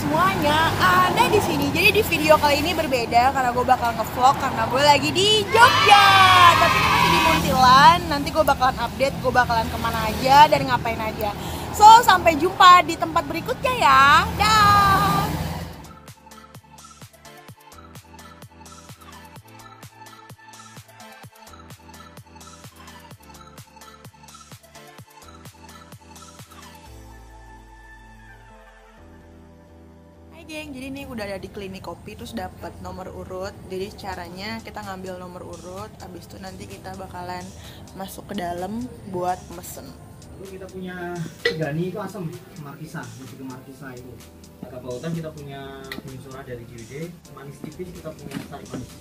semuanya, ada di sini. Jadi di video kali ini berbeda karena gue bakal ngevlog karena gue lagi di Jogja. Tapi ini masih di Muntilan. Nanti gue bakalan update gue bakalan kemana aja dan ngapain aja. So sampai jumpa di tempat berikutnya ya. Dah. Geng, jadi ini udah ada di klinik kopi terus dapat nomor urut. Jadi caranya kita ngambil nomor urut, habis itu nanti kita bakalan masuk ke dalam buat mesen. Kita punya Gani itu asam markisa, musik markisa itu. Agak pautan kita punya sora dari JWD, manis tipis kita punya sari manis.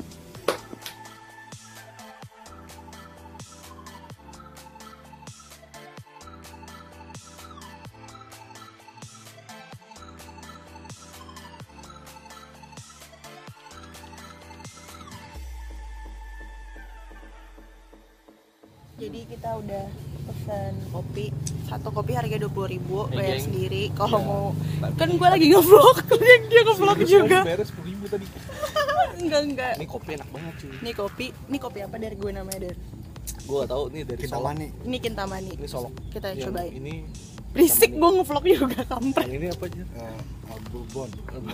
Jadi kita udah pesen kopi, satu kopi harga 20.000, bayar sendiri. Kalau mau, kan gue lagi ngevlog, dia ngevlog juga. Bayar 10.000 tadi. Enggak. Ini kopi enak banget cuy. Ini kopi apa dari gue namanya dari? Gue gak tahu nih dari Solok. Ini Kintamani. Ini Solok. Kita cobain. Ini berisik gue ngevlog juga kampret. yang ini apa aja? Bourbon.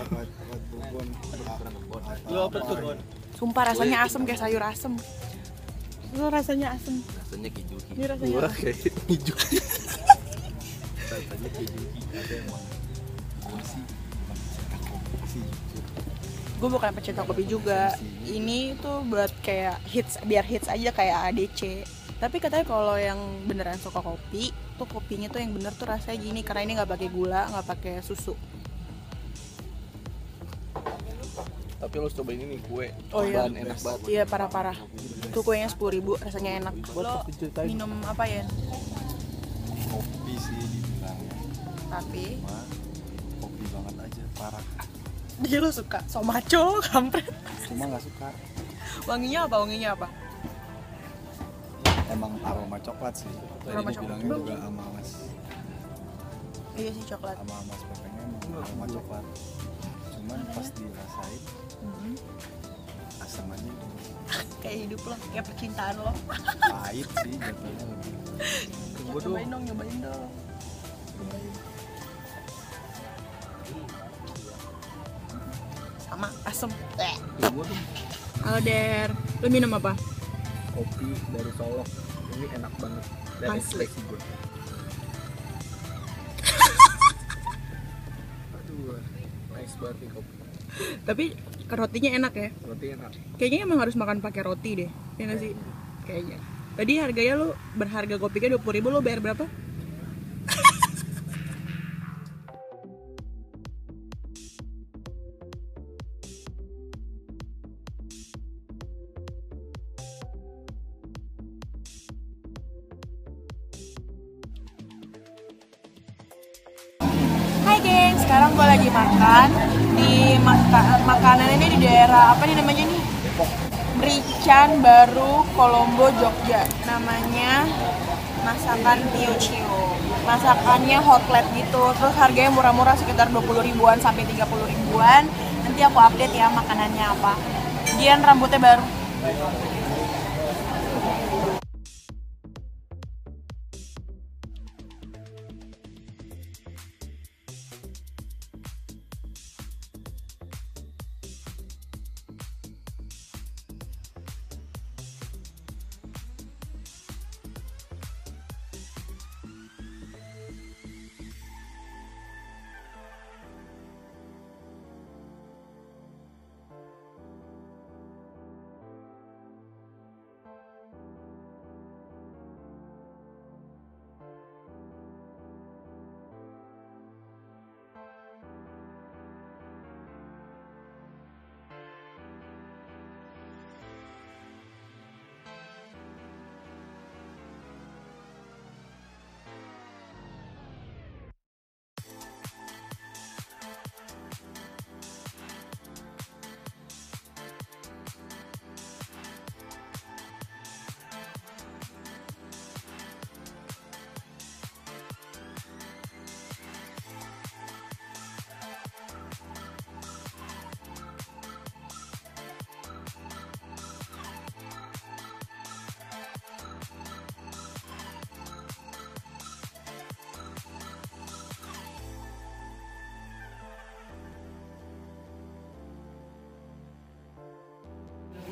Lu apa tuh? Sumpah rasanya asem kayak sayur asem. Lo rasanya asem. Rasanya keju. Ini rasanya Gua apa? kayak keju. Rasanya keju. Ada emang. Gue bukan pecinta kopi juga. Ini tuh buat kayak hits, biar hits aja kayak ADC. Tapi katanya kalau yang beneran suka kopi, tuh kopinya tuh yang bener tuh rasanya gini karena ini nggak pakai gula, nggak pakai susu. Tapi lo cobain ini kue. Oh iya. Enak banget. Iya parah-parah. Tuh kuenya 10.000, rasanya enak. Lo minum apa ya? Kopi sih dibilangnya, Tapi cuma kopi banget aja, parah. dia lo suka somaco, kampret. Cuma nggak suka. Wanginya apa? Emang aroma coklat sih. Aroma Tadi coklat. dibilangnya juga sama mas, Iya sih coklat. sama mas pepengnya emang aroma coklat. Cuman pas dirasain asam aja, Kayak hidup lo, kayak percintaan lo. pahit sih jatuhnya lebih. Nyobain dong. Nyobain. Sama asem. Halo Der, lu minum apa? Kopi dari Solok. Ini enak banget. Dan Asli. ekspektasi gue. Aduh, nice banget nih kopi. Tapi rotinya enak ya. Roti enak. Kayaknya emang harus makan pakai roti deh. Ya nggak sih? Kayaknya. Tadi harganya lu berharga kopinya 20.000, lu bayar berapa? Hai geng, sekarang gue lagi makan di makanan ini di daerah apa nih namanya nih? Merican Baru, Kolombo, Jogja. Namanya masakan Tio Cio. Masakannya hot plate gitu, terus harganya murah-murah sekitar 20.000-an sampai 30.000-an. Nanti aku update ya makanannya apa. Gian rambutnya baru.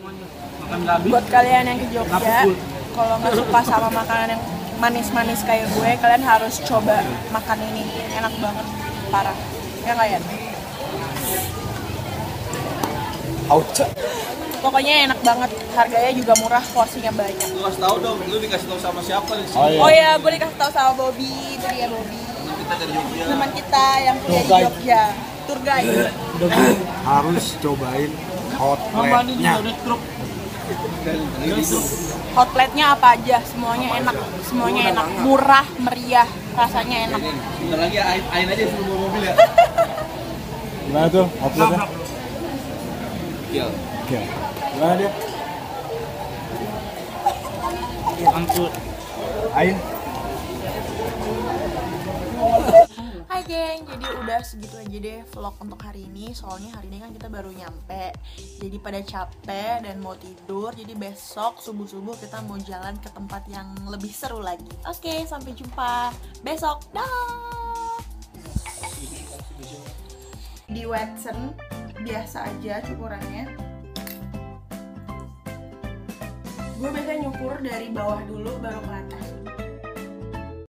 semuanya. Makan gabi. Buat kalian yang ke Jogja, kalau nggak suka sama makanan yang manis-manis kayak gue, kalian harus coba makan ini. Enak banget, parah. Ya nggak ya? Auca. Pokoknya enak banget, harganya juga murah, porsinya banyak. Lu kasih tahu dong, lu dikasih tahu sama siapa di sini? Oh iya. Oh ya, gue dikasih tahu sama Bobby, itu dia Bobby. Kita dari Jogja. Teman kita yang kuliah di Jogja, tour guide. Harus cobain hot Mama ini plate-nya. juga udah truk. Hot plate-nya apa aja, semuanya enak, semuanya enak, murah, meriah, rasanya enak. Bentar lagi ain aja suruh bawa mobil ya. Gimana tuh hot plate-nya? Iya. Oke. Gimana dia? Angkut. Ain. Hai geng, jadi udah segitu aja deh vlog untuk hari ini. Soalnya hari ini kan kita baru nyampe, jadi pada capek dan mau tidur. Jadi besok subuh-subuh kita mau jalan ke tempat yang lebih seru lagi. Oke, sampai jumpa besok. Dah. Di Watson biasa aja cukurannya. Gue biasanya nyukur dari bawah dulu baru ke atas.